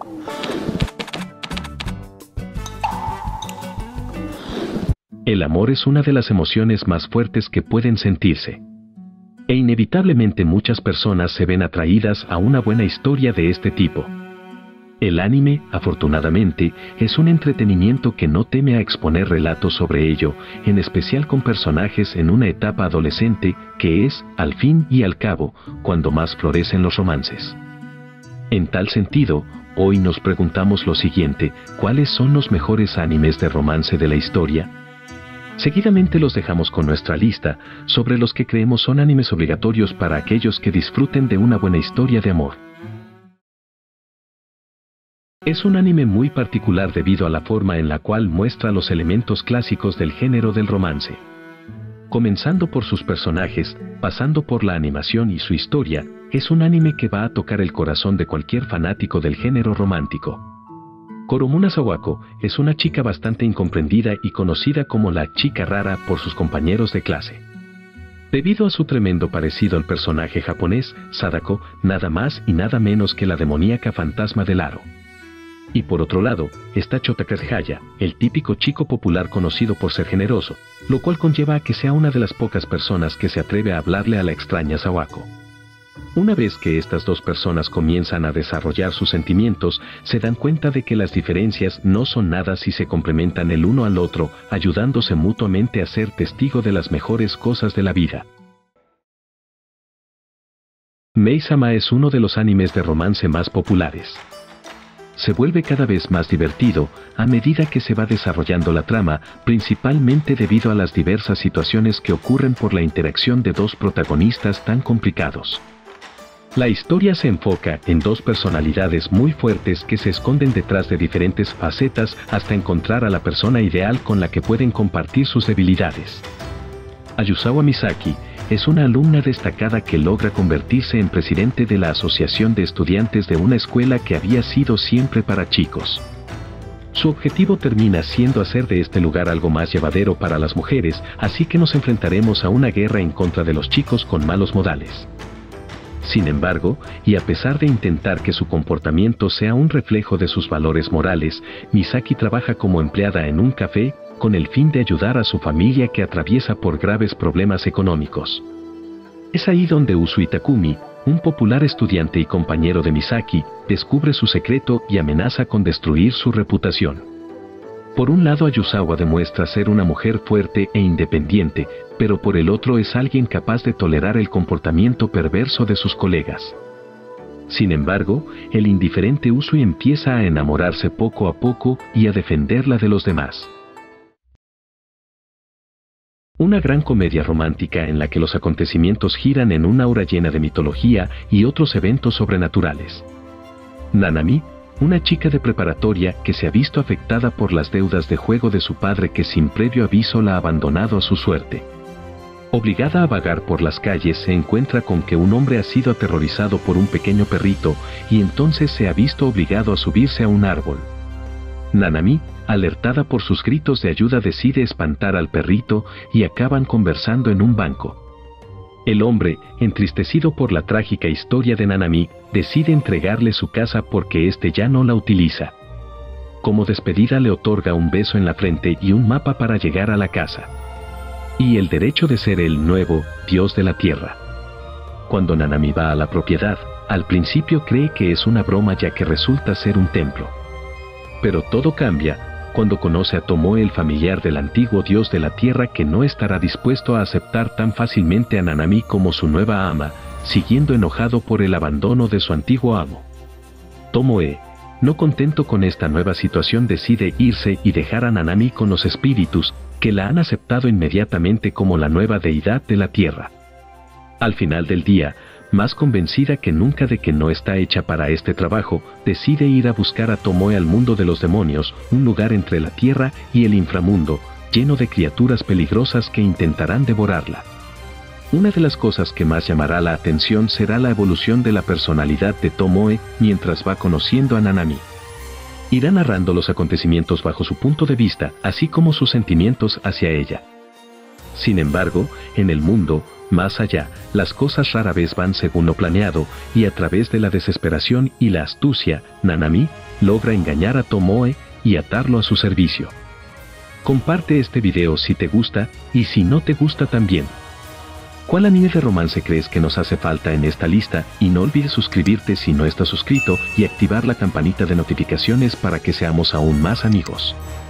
El amor es una de las emociones más fuertes que pueden sentirse. E inevitablemente muchas personas se ven atraídas a una buena historia de este tipo. El anime, afortunadamente, es un entretenimiento que no teme a exponer relatos sobre ello, en especial con personajes en una etapa adolescente, que es, al fin y al cabo, cuando más florecen los romances. En tal sentido, hoy nos preguntamos lo siguiente: ¿cuáles son los mejores animes de romance de la historia? Seguidamente los dejamos con nuestra lista sobre los que creemos son animes obligatorios para aquellos que disfruten de una buena historia de amor. Es un anime muy particular debido a la forma en la cual muestra los elementos clásicos del género del romance. Comenzando por sus personajes, pasando por la animación y su historia, es un anime que va a tocar el corazón de cualquier fanático del género romántico. Koromuna Sawako es una chica bastante incomprendida y conocida como la chica rara por sus compañeros de clase. Debido a su tremendo parecido al personaje japonés, Sadako, nada más y nada menos que la demoníaca fantasma del aro. Y por otro lado, está Chota Kazehaya, el típico chico popular conocido por ser generoso, lo cual conlleva a que sea una de las pocas personas que se atreve a hablarle a la extraña Sawako. Una vez que estas dos personas comienzan a desarrollar sus sentimientos, se dan cuenta de que las diferencias no son nada si se complementan el uno al otro, ayudándose mutuamente a ser testigo de las mejores cosas de la vida. Maid-sama es uno de los animes de romance más populares. Se vuelve cada vez más divertido a medida que se va desarrollando la trama, principalmente debido a las diversas situaciones que ocurren por la interacción de dos protagonistas tan complicados. La historia se enfoca en dos personalidades muy fuertes que se esconden detrás de diferentes facetas hasta encontrar a la persona ideal con la que pueden compartir sus debilidades. Ayusawa Misaki es una alumna destacada que logra convertirse en presidente de la asociación de estudiantes de una escuela que había sido siempre para chicos. Su objetivo termina siendo hacer de este lugar algo más llevadero para las mujeres, así que nos enfrentaremos a una guerra en contra de los chicos con malos modales. Sin embargo, y a pesar de intentar que su comportamiento sea un reflejo de sus valores morales, Misaki trabaja como empleada en un café, con el fin de ayudar a su familia que atraviesa por graves problemas económicos. Es ahí donde Usui Takumi, un popular estudiante y compañero de Misaki, descubre su secreto y amenaza con destruir su reputación. Por un lado, Ayusawa demuestra ser una mujer fuerte e independiente, pero por el otro es alguien capaz de tolerar el comportamiento perverso de sus colegas. Sin embargo, el indiferente Usui empieza a enamorarse poco a poco y a defenderla de los demás. Una gran comedia romántica en la que los acontecimientos giran en una aura llena de mitología y otros eventos sobrenaturales. Nanami, una chica de preparatoria que se ha visto afectada por las deudas de juego de su padre que sin previo aviso la ha abandonado a su suerte. Obligada a vagar por las calles, se encuentra con que un hombre ha sido aterrorizado por un pequeño perrito y entonces se ha visto obligado a subirse a un árbol. Nanami, alertada por sus gritos de ayuda, decide espantar al perrito y acaban conversando en un banco. El hombre, entristecido por la trágica historia de Nanami, decide entregarle su casa porque éste ya no la utiliza. Como despedida le otorga un beso en la frente y un mapa para llegar a la casa. Y el derecho de ser el nuevo dios de la tierra. Cuando Nanami va a la propiedad, al principio cree que es una broma ya que resulta ser un templo. Pero todo cambia cuando conoce a Tomoe, el familiar del antiguo dios de la tierra, que no estará dispuesto a aceptar tan fácilmente a Nanami como su nueva ama, siguiendo enojado por el abandono de su antiguo amo. Tomoe, no contento con esta nueva situación, decide irse y dejar a Nanami con los espíritus, que la han aceptado inmediatamente como la nueva deidad de la tierra. Al final del día, más convencida que nunca de que no está hecha para este trabajo, decide ir a buscar a Tomoe al mundo de los demonios, un lugar entre la tierra y el inframundo, lleno de criaturas peligrosas que intentarán devorarla. Una de las cosas que más llamará la atención será la evolución de la personalidad de Tomoe mientras va conociendo a Nanami. Irá narrando los acontecimientos bajo su punto de vista, así como sus sentimientos hacia ella. Sin embargo, en el mundo más allá, las cosas rara vez van según lo planeado, y a través de la desesperación y la astucia, Nanami, logra engañar a Tomoe y atarlo a su servicio. Comparte este video si te gusta y si no te gusta también. ¿Cuál anime de romance crees que nos hace falta en esta lista? Y no olvides suscribirte si no estás suscrito y activar la campanita de notificaciones para que seamos aún más amigos.